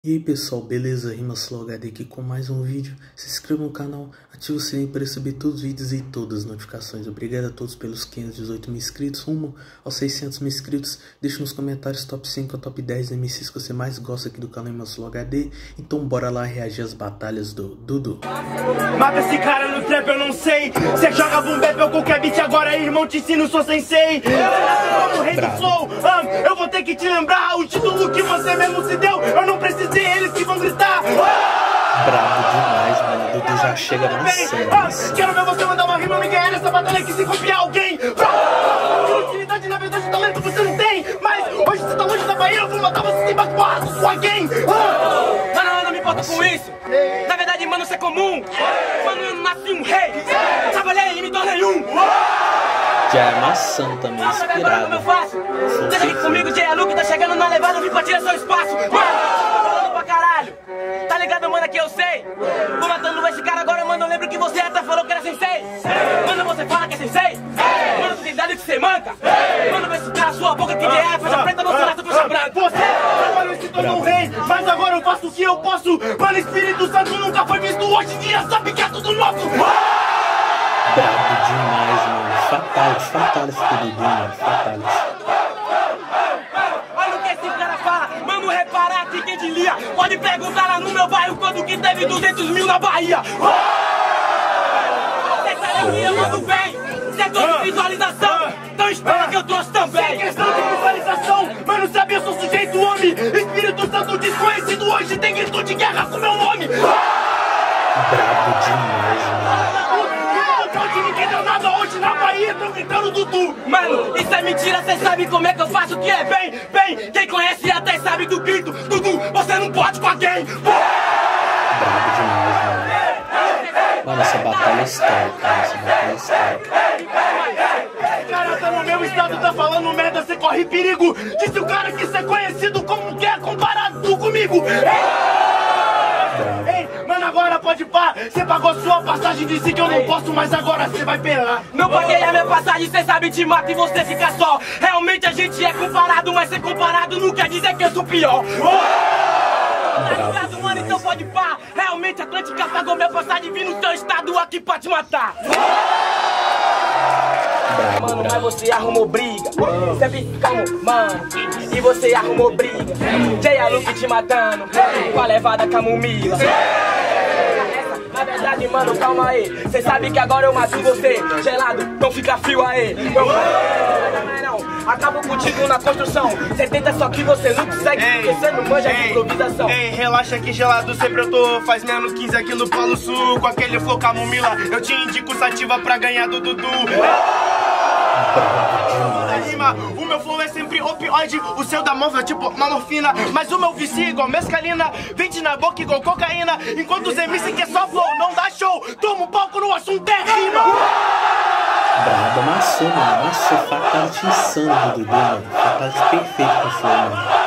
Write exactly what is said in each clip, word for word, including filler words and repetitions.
E aí pessoal, beleza? RimaSlowHD aqui com mais um vídeo. Se inscreva no canal, ative o sininho para receber todos os vídeos e todas as notificações. Obrigado a todos pelos quinhentos e dezoito mil inscritos, rumo aos seiscentos mil inscritos. Deixe nos comentários top cinco ou top dez M Cs que você mais gosta aqui do canal RimaSlowHD. Então bora lá reagir às batalhas do Dudu. Mata esse cara no trap, eu não sei. Cê joga boom bap ou qualquer beat, agora irmão te ensino, sou sensei. Você nasceu como rei do flow, ah, eu vou ter que te lembrar o título que você mesmo se deu. Eu não preciso eles que vão gritar. Bravo demais, mano. Dudu já chega amassando. Ah, quero ver você mandar uma rima me ganhar nessa batalha que se copiar alguém. Utilidade, na verdade, talento você não tem. Mas hoje você tá longe da Bahia, eu vou matar você sem bacuar com sua gang. Ah. Mano, eu não me importo com isso. Na verdade, mano, isso é comum. Mano, eu nasci um rei. Trabalhei e me tornei um. Já é amassando também, inspirado. Agora como eu faço? Deixa aqui comigo, J. Luke, tá chegando na levada, vim pra tirar seu espaço. Mano, pra caralho. Tá ligado, mano, que eu sei. Vou matando esse cara agora, mano, eu lembro que você até falou que era sensei. Mano, você fala que é sensei. Mano, tu tem dado que você manca. Mano, vê se cala sua boca que J R faz a preta, você nasce pro branco. Você trabalhou e se tornou um rei, mas agora eu faço o que eu posso. Mano, Espírito Santo nunca foi visto, hoje em dia sabe que é tudo nosso. Brabo demais, mano. Fatality, fatality do Dudu, mano. Fatality. Olha o que esse cara fala. Mano, repara aqui quem diria. Pode perguntar lá no meu bairro quando que teve duzentos mil na Bahia. Cê sabe que eu mando bem. Setor de visualização. Então espera que eu trouxe também. Sem questão de visualização, mano, sabe, eu sou sujeito homem. Espírito Santo desconhecido, hoje tem grito de guerra com meu nome. Brabo demais, mano. Ninguém deu nada hoje na Bahia, tão gritando Dudu. Mano, isso é mentira, cê sabe como é que eu faço o que é bem, bem. Quem conhece até sabe do grito. Dudu, você não pode com alguém. Brabo demais, mano. Mano, essa batalha é histórica, mano. Essa batalha é histórica. Esse cara tá no meu estado, tá falando merda, você corre perigo. Disse o cara que cê é conhecido como que é comparado comigo. Ei, mano, agora pode pá. Cê pagou sua passagem, disse que eu não posso, mas agora cê vai pelar. Não paguei a minha passagem, cê sabe te mata e você fica só. Realmente a gente é comparado, mas ser comparado não quer dizer que eu sou pior. Tá ligado, mano? Então pode pá. Realmente a Atlântica pagou minha passagem, vim no teu estado aqui pra te matar. Mano, mas você arrumou briga. Sempre calmo, mano. E você arrumou briga. J. Luke te matando com a levada camomila. Na verdade, mano, calma aí. Cê sabe que agora eu mato você. Gelado, não fica frio aí. Não, não, não. Acabo contigo na construção. Cê tenta, só que você não consegue. Ei, porque você não manja ei, de improvisação. Ei, relaxa que gelado sempre eu tô. Faz menos quinze aqui no Polo Sul. Com aquele flow camomila, eu te indico sativa pra ganhar do Dudu. Rima, o meu flow é sempre opioide, o seu da móvel é tipo uma morfina, mas o meu vicia igual mescalina, vende na boca igual cocaína, enquanto os M C que é só flow, não dá show, toma um palco no assunto é rima. Brabo, amassou, mano, amassou. Fatality insano do Dudu, mano. Fatality perfeito com o flow, mano.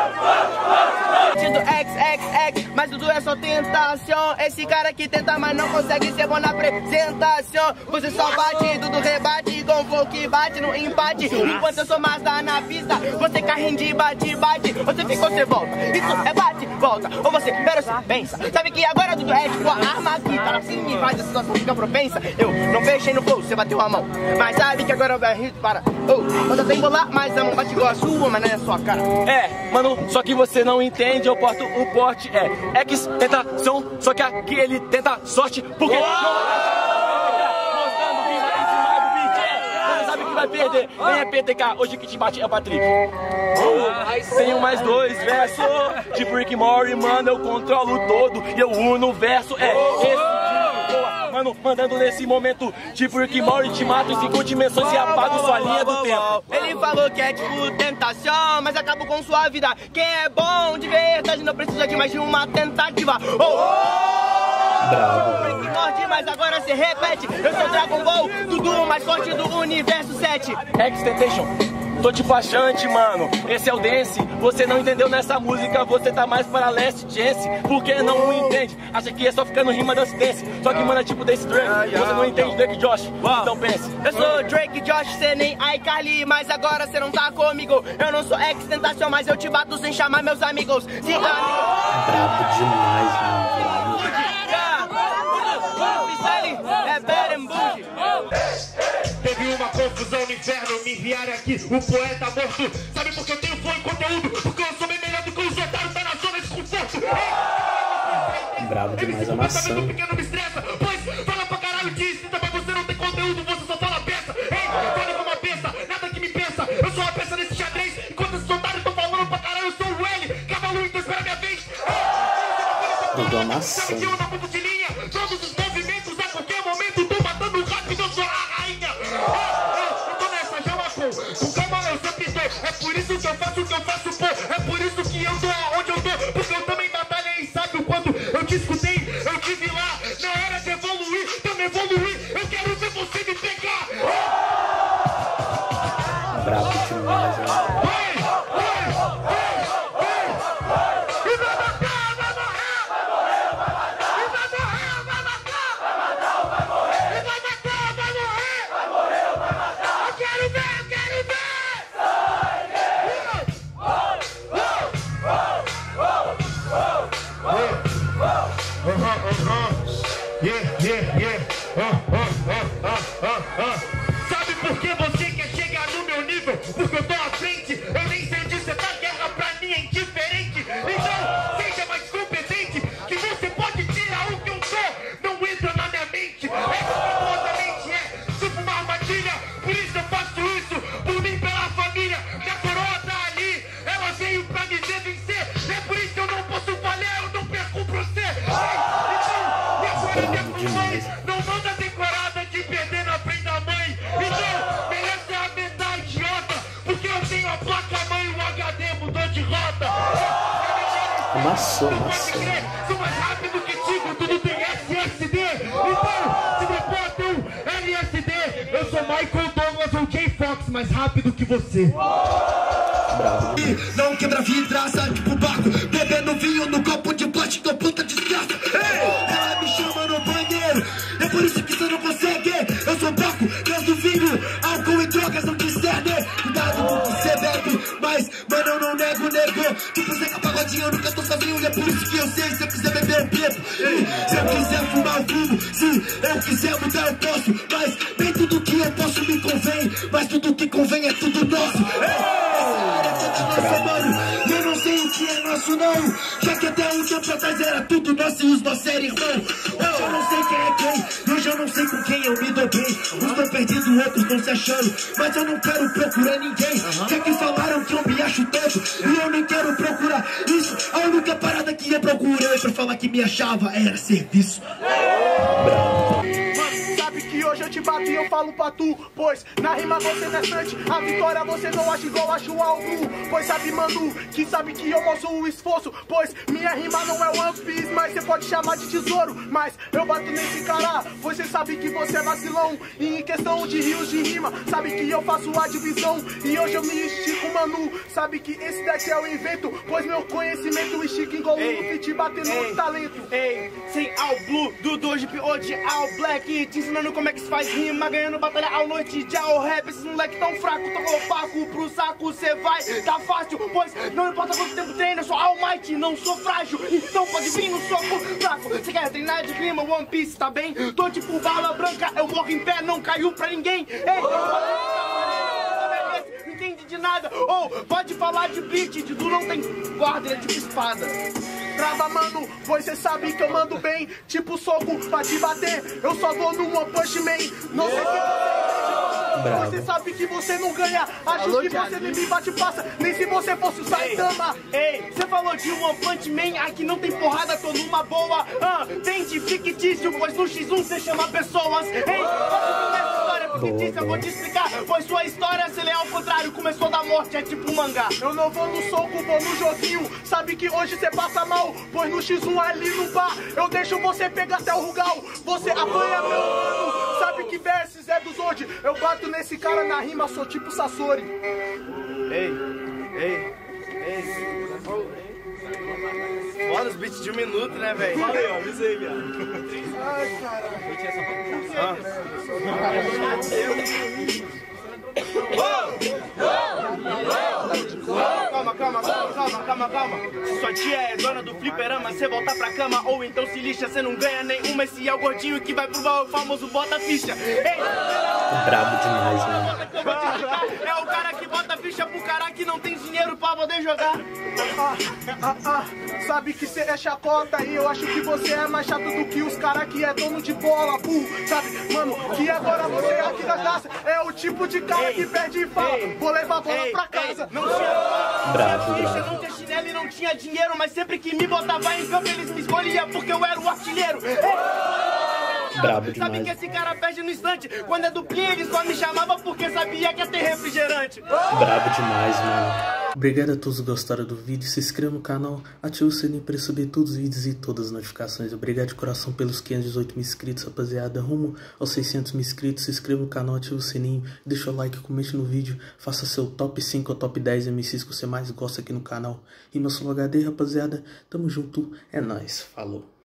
X, X, X, mas Dudu é só tentação. Esse cara que tenta, mas não consegue ser bom na apresentação. Você só bate, Dudu rebate, com flow que bate no empate. Enquanto eu sou massa na pista, você carrinho de bate, bate. Você fica, você volta, isso é bate, volta. Ou você, pera, você pensa. Sabe que agora Dudu é tipo a arma que tá assim e faz a situação fica propensa. Eu não fechei no flow, você bateu a mão, mas sabe que agora vai rir para. Oh, quando eu tenho lá, mas a mão bate igual a sua, mas não é a sua cara. É, mano, só que você não entende, eu porto o porte, é X, tentação, só que aqui ele tenta sorte, porque não mostrando rima em cima do beat, é, você sabe que vai perder, nem é P T K, hoje que te bate é o Patrick. Uh, tenho mais dois versos, tipo Rick Morty, mano, eu controlo todo, e eu uno o verso, é esse. Mano, mandando nesse momento, tipo Rick Morty, te mato em cinco dimensões e apago sua linha do tempo. Ele falou que é tipo tentação, mas acabo com sua vida. Quem é bom de verdade não precisa de mais de uma tentativa. Oh, oh! Bravo. Rick Morty, mas agora se repete. Eu sou Dragon Ball, Dudu, o mais forte do universo sete. X-Tentation, tô tipo achante, mano. Esse é o dance. Você não entendeu nessa música, você tá mais para leste, chance. Por que não entende? Acha que é só ficar no rima da dance. Só que, mano, é tipo desse Drake. Você não entende Drake Josh, então pense. Eu sou Drake Josh, cê nem iCarly, mas agora cê não tá comigo. Eu não sou ex-tentação, mas eu te bato sem chamar meus amigos. Sim, amigo. Brabo demais, mano. É better and bougie. Teve uma confusão no inferno, me enviaram aqui, o poeta morto. Sabe por que eu tenho flow e conteúdo? Porque eu sou bem melhor do que os otários da nação nesse conforto. Brabo demais a maçã. Pequeno me estressa, pois fala pra caralho de incita, mas você não tem conteúdo, você só fala peça. Ei, fala como uma peça, nada que me pensa. Eu sou uma peça nesse xadrez, enquanto esses otários tão falando pra caralho, eu sou o L. Cavalo, então espera minha vez. Dodô a maçã. Sabe que eu não mudo de linha, todos os movimentos a qualquer momento tô matando rápido, eu sou a rainha. Eu tô nessa, já marcou. Com calma eu sempre tô. É por isso que eu faço o que eu faço, pô. É por isso que eu tô aonde eu tô. Porque eu também batalhei, sabe o quanto eu te escutei, eu te vi lá. Na hora de evoluir, também evoluir. Eu quero ver você me pegar. Brabo demais, mano. Yeah, yeah, yeah. Uh, uh, uh, uh, uh, uh. Sabe por que você quer chegar no meu nível? Porque eu tô à frente. Eu nem sei onde você tá, guerra pra mim é indiferente. Então, seja mais competente, que você pode tirar o que eu sou. Não entra na minha mente. É completamente é tipo uma armadilha. Por isso eu faço isso. Por mim, pela família. Minha coroa tá ali. Ela veio pra me ver vencer. É por isso que eu não posso falhar. Eu não perco pra você. Brabo demais. Não manda decorada de perder na frente da mãe. Então, merece a metade idiota. Porque eu tenho a placa mãe e o H D mudou de rota. Amassou, Não pode amassou. crer, sou mais rápido que Tigo, tudo tem S S D. Então, se me bota um L S D, eu sou Michael Douglas ou Jay Fox, mais rápido que você. Brabo. Não quebra vidraça, tipo barco. Bebendo vinho no copo de plástico, eu puta desgraça. Ei, ela me chama no banheiro. É por isso que você não consegue. Eu sou barco, tendo vinho. Álcool e drogas não discernem. Cuidado com o que você bebe. Mas, mano, eu não nego, nego. Tipo, Zeca Pagodinho, eu nunca tô sozinho. E é por isso que eu sei. Se eu quiser beber, eu bebo. Ei, se eu quiser fumar, eu fumo. Se eu quiser mudar, eu posso. Mas, nem tudo que eu posso me convém. Mas tudo que convém é tudo nosso. Ei! Nossa, mano, eu não sei o que é nosso não. Já que até um tempo atrás era tudo nosso e os nossos eram irmãos. Hoje eu não sei quem é quem, hoje eu não sei com quem eu me dou bem. Uns tão perdidos, outros estão se achando. Mas eu não quero procurar ninguém. Já que falaram que eu me acho todo, e eu nem quero procurar isso. A única parada que eu procurei pra falar que me achava era serviço. Sabe que hoje eu te bato e eu falo pra tu. Pois na rima você não é sante. A vitória você não acha igual acho o álbum. Pois sabe, mano, que sabe que eu mostro o esforço. Pois minha rima não é One Piece, mas você pode chamar de tesouro. Mas eu bato nesse cara, pois você sabe que você é vacilão. E em questão de rios de rima, sabe que eu faço a divisão. E hoje eu me estico, mano. Sabe que esse daqui é o invento. Pois meu conhecimento estica igual o Luffy te batendo no talento. Ei, sem All Blue, do Doji P.O. de All Black, te ensinando como é que se faz rima, ganhando batalha ao noite de all rap. Esses moleque tão fraco, tão opaco, pro saco cê vai, tá fácil. Pois não importa quanto tempo treina, eu sou All Might, não sou frágil. Então pode vir no soco fraco. Cê quer treinar de rima, One Piece, tá bem? Tô tipo bala branca, eu morro em pé, não caiu pra ninguém. Ei, não entende de nada. Ou oh, pode falar de beat, de tu não tem guarda, ele é tipo espada. Trava, mano, pois cê sabe que eu mando bem. Tipo soco pra te bater, eu só dou no One Punch Man. Não sei se você Bravo. Você sabe que você não ganha. Acho Alô, que você nem me bate passa. Nem se você fosse o Saitama. Ei, você falou de One Punch Man. Aqui não tem porrada, tô numa boa. Ah, vem de fictício, pois no X um você chama pessoas. Ei, essa história fictícia, vou te explicar. Pois sua história, se lê ao contrário, começou da morte, é tipo um mangá. Eu não vou no soco, vou no joguinho. Sabe que hoje você passa mal, pois no X um ali no bar eu deixo você pegar até o Rugal. Você apanha, meu mano. Sabe sabe que versos é do Zod. Eu bato nesse cara na rima, sou tipo Sasori. Ei, ei, ei. Bora os beats de um minuto, né, velho? Valeu, avisei, viado. Ai, caralho. Calma, calma, calma, calma, calma, calma. Se sua tia é dona do fliperama, cê voltar pra cama, ou então se lixa, cê não ganha nenhuma. Esse é o gordinho que vai provar o famoso bota ficha. Ei! Brabo demais, mano. É o cara que bota ficha pro cara que não tem dinheiro pra poder jogar. Ah, ah, ah, sabe que cê é chacota e eu acho que você é mais chato do que os cara que é dono de bola, burro. Sabe, mano, que agora você aqui da casa é o tipo de cara Ei, que perde e fala, ei, vou levar a bola ei, pra casa. Ei, não tinha Bravo, ficha, bravo. não tinha chinelo e não tinha dinheiro, mas sempre que me botava em campo eles me escolhiam porque eu era o artilheiro. Ei, Brabo sabe demais. que esse cara perde no instante. Quando é do Pinha ele só me chamava porque sabia que ia ter refrigerante. Brabo demais, mano. Obrigado a todos que gostaram do vídeo. Se inscreva no canal, ative o sininho para receber todos os vídeos e todas as notificações. Obrigado de coração pelos quinhentos e dezoito mil inscritos, rapaziada. Rumo aos seiscentos mil inscritos. Se inscreva no canal, ative o sininho, deixa o like, comente no vídeo. Faça seu top cinco ou top dez M Cs que você mais gosta aqui no canal. Rimas Flow H D, rapaziada. Tamo junto. É nóis. Falou.